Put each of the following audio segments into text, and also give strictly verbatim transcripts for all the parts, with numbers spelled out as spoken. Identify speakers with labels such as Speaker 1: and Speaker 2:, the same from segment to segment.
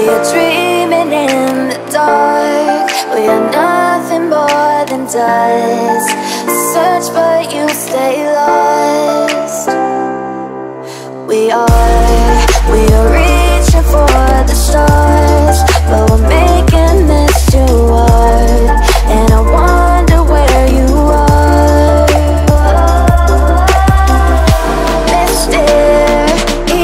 Speaker 1: are dreaming in the dark. We are nothing more than dust. Search but you stay lost. We are, we are reaching for the stars, but we're making this too hard. And I wonder where you are. Mysterious,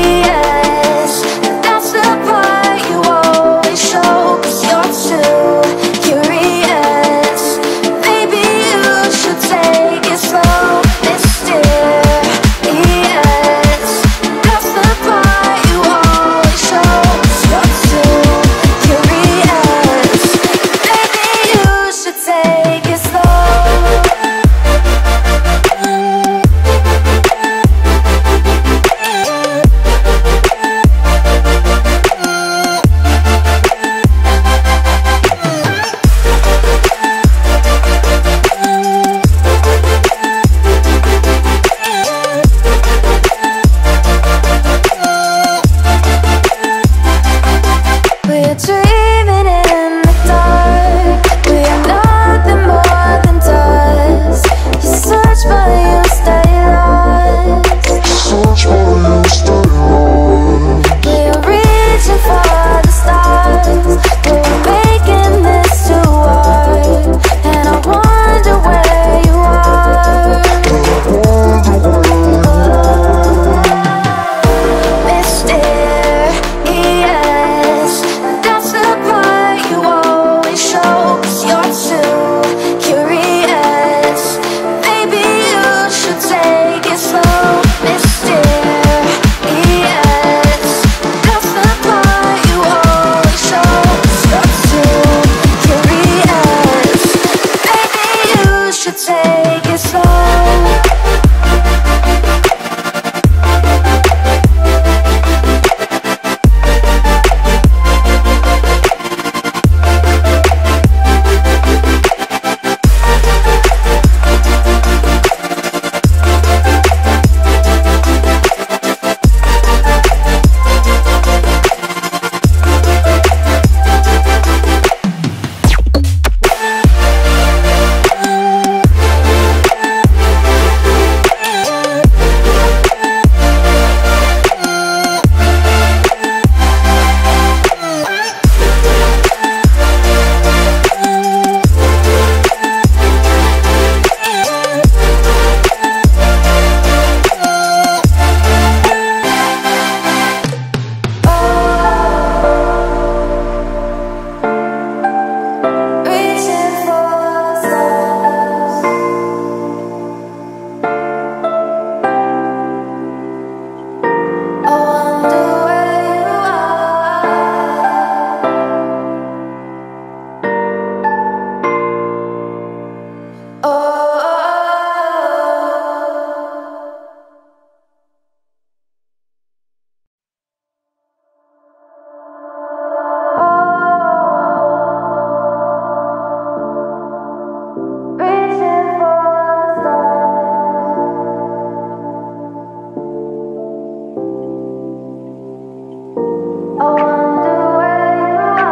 Speaker 1: that's the part you always show, 'cause you're too curious. Maybe you should take it slow. Mysterious, that's the part you always show, 'cause you're too curious. Maybe you should take it slow. We're dreaming in the dark. We are nothing more than dust. You search but you stay lost.
Speaker 2: Search for you, stay lost.
Speaker 1: We are reaching for the stars, but we're making this too hard. And I wonder where you are. Mysterious, that's the part you always show, 'cause you're too curious. Maybe you should take it slow. Mysterious, that's the part you always show, 'cause you're too curious. Maybe you should take it slow. Reaching for stars. I wonder where you are. Oh. Reaching for stars. I wonder where you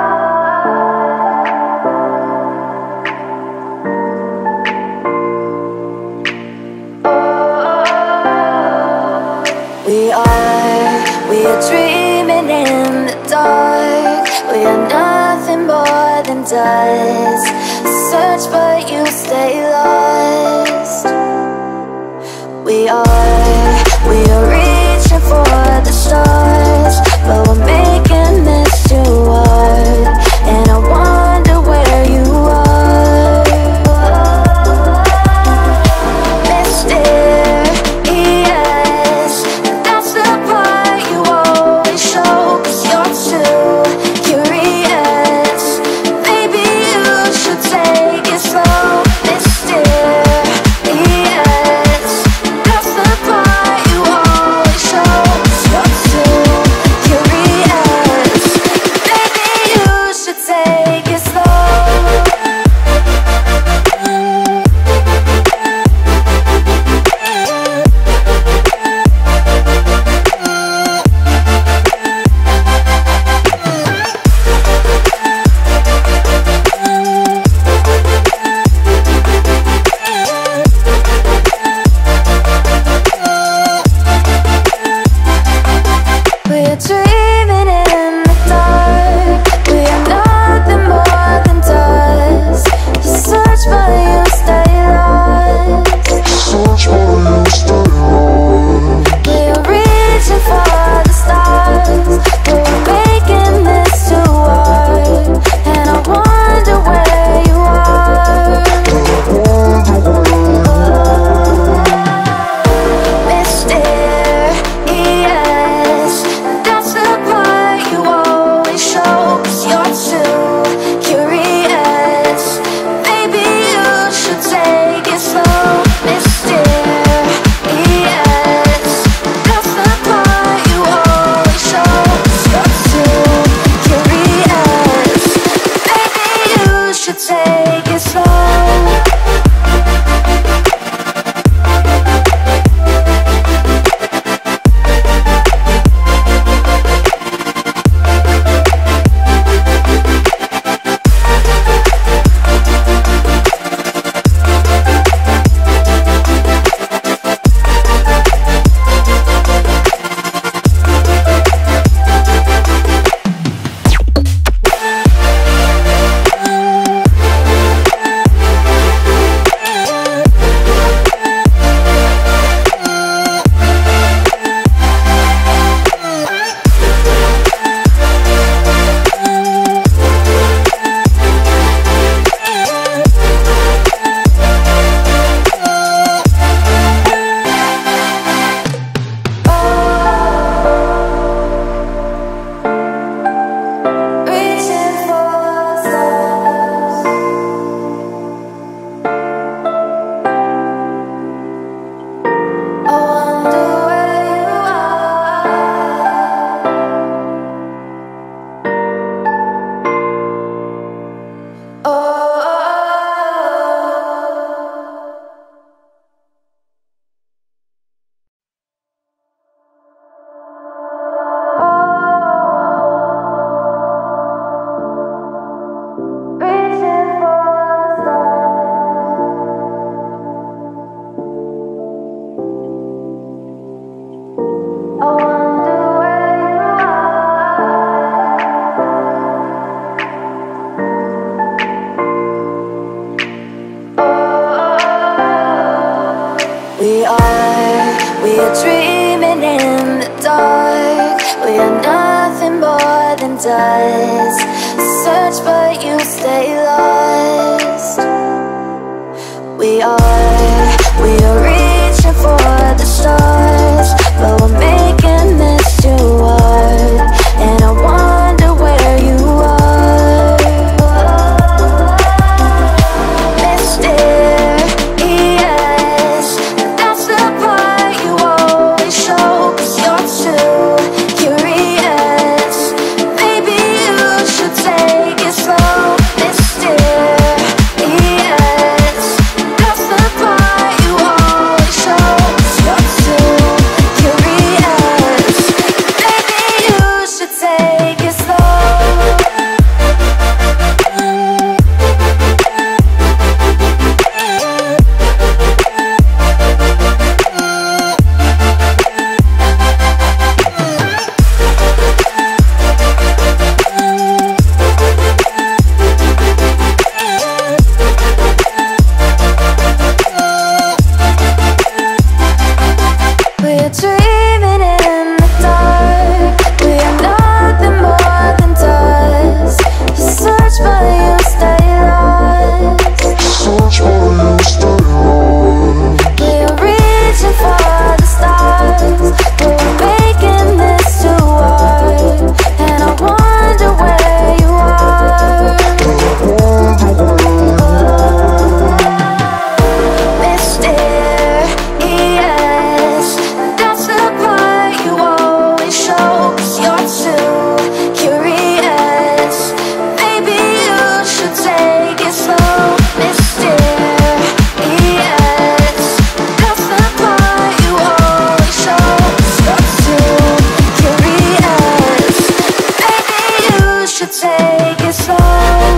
Speaker 1: are. We are, we are dreaming in the dark. We are nothing more than dust. Search but you stay lost. We are, we are reaching for the stars, but we're making this too hard. And I wonder where you are. Mysterious, that's the part you always show, 'cause you're too curious. Maybe you should dust. Search but you stay lost. We are, we are reaching for the stars, but we're making this too hard. And I wonder where you are. Mysterious, that's the part you always show, 'cause you're too curious. Maybe you should take it slow. Mysterious, that's the part you always show, 'cause you're too curious. Maybe you should take it slow. We're dreaming in the dark. We are nothing more than dust. You search but you stay lost.
Speaker 2: Search but you stay lost.
Speaker 1: We are reaching for the stars, but we're making this too hard. And I wonder where you are. Mysterious, that's the part you always show, 'cause you're too curious. Maybe you should take it slow. Mysterious, that's the part you always show, 'cause you're too curious. Maybe you should take it slow.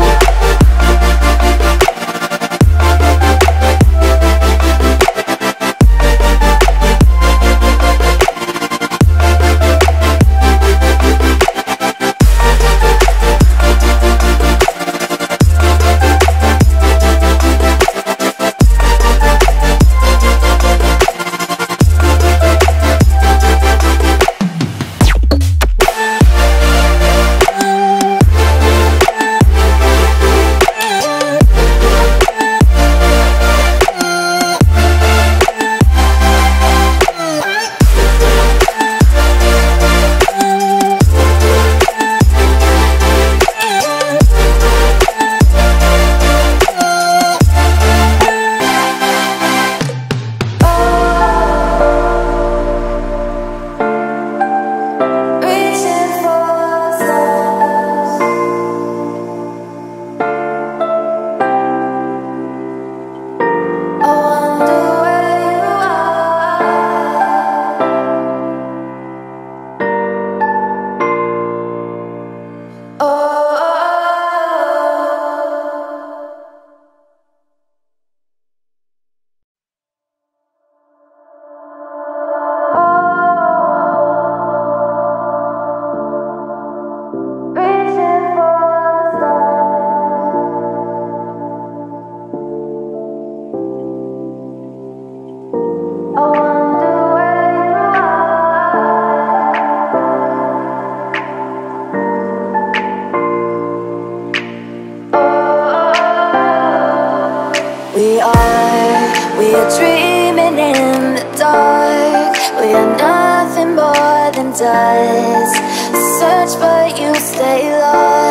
Speaker 1: Reaching for stars. I wonder where you are. Oh. Reaching for stars. I wonder where you are. We are, we are dreaming in the dark. We are nothing more than dust. Search but you stay lost.